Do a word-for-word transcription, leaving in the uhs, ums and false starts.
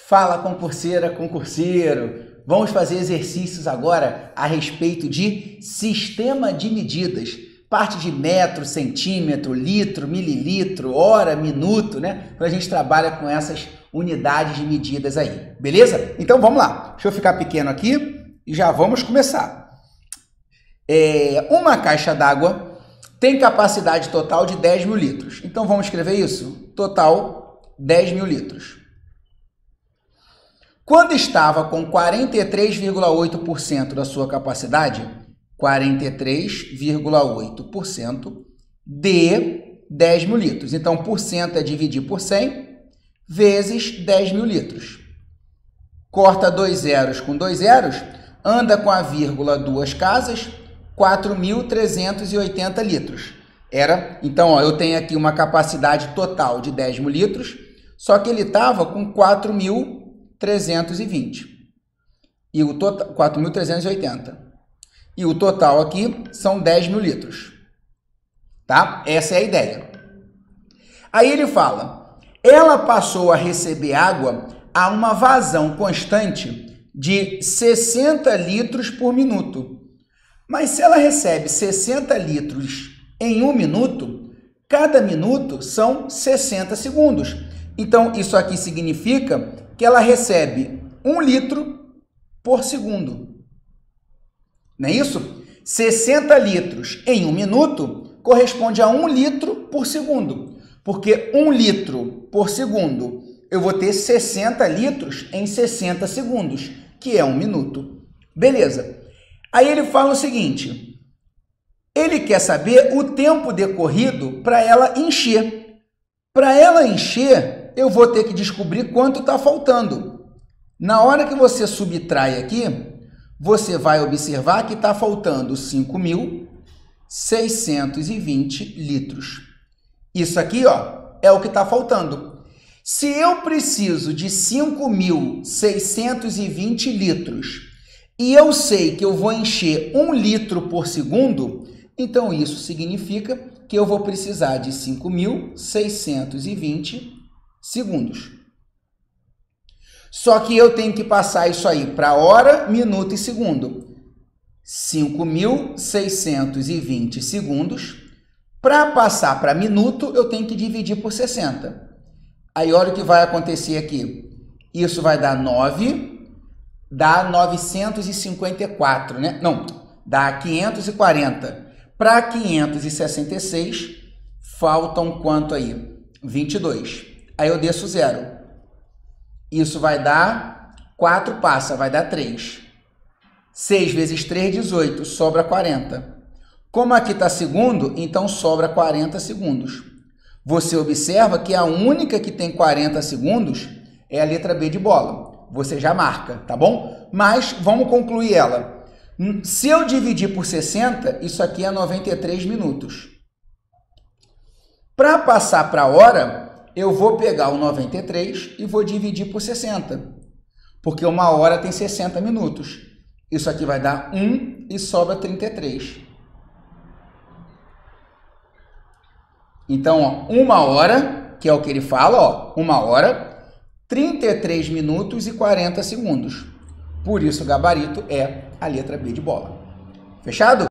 Fala, concurseira, concurseiro! Vamos fazer exercícios agora a respeito de sistema de medidas. Parte de metro, centímetro, litro, mililitro, hora, minuto, né? Quando a gente trabalha com essas unidades de medidas aí, beleza? Então vamos lá. Deixa eu ficar pequeno aqui e já vamos começar. É, uma caixa d'água tem capacidade total de dez mil litros. Então vamos escrever isso? Total dez mil litros. Quando estava com quarenta e três vírgula oito por cento da sua capacidade, quarenta e três vírgula oito por cento de dez mil litros. Então, por cento é dividir por cem vezes dez mil litros. Corta dois zeros com dois zeros, anda com a vírgula duas casas, quatro mil trezentos e oitenta litros. Era, então, ó, eu tenho aqui uma capacidade total de dez mil litros, só que ele estava com quatro mil trezentos e vinte. E o total, quatro mil trezentos e oitenta. E o total aqui são dez mil litros. Tá? Essa é a ideia. Aí ele fala, ela passou a receber água a uma vazão constante de sessenta litros por minuto. Mas se ela recebe sessenta litros em um minuto, cada minuto são sessenta segundos. Então, isso aqui significa que ela recebe um litro por segundo. Não é isso? sessenta litros em um minuto corresponde a um litro por segundo. Porque um litro por segundo, eu vou ter sessenta litros em sessenta segundos, que é um minuto. Beleza. Aí ele fala o seguinte, ele quer saber o tempo decorrido para ela encher. Para ela encher, eu vou ter que descobrir quanto está faltando. Na hora que você subtrai aqui, você vai observar que está faltando cinco mil seiscentos e vinte litros. Isso aqui, ó, é o que está faltando. Se eu preciso de cinco mil seiscentos e vinte litros e eu sei que eu vou encher um litro por segundo, então isso significa que eu vou precisar de cinco mil seiscentos e vinte segundos. Só que eu tenho que passar isso aí para hora, minuto e segundo. cinco mil seiscentos e vinte segundos. Para passar para minuto, eu tenho que dividir por sessenta. Aí olha o que vai acontecer aqui. Isso vai dar nove, dá novecentos e cinquenta e quatro, né? Não, dá quinhentos e quarenta. Para quinhentos e sessenta e seis, faltam quanto aí? vinte e dois. Aí eu desço zero. Isso vai dar, quatro passa, vai dar três. seis vezes três, dezoito, sobra quarenta. Como aqui está segundo, então sobra quarenta segundos. Você observa que a única que tem quarenta segundos é a letra B de bola. Você já marca, tá bom? Mas vamos concluir ela. Se eu dividir por sessenta, isso aqui é noventa e três minutos. Para passar para a hora, eu vou pegar o noventa e três e vou dividir por sessenta, porque uma hora tem sessenta minutos. Isso aqui vai dar um e sobra trinta e três. Então, ó, uma hora, que é o que ele fala, ó, uma hora, trinta e três minutos e quarenta segundos. Por isso, o gabarito é a letra B de bola. Fechado?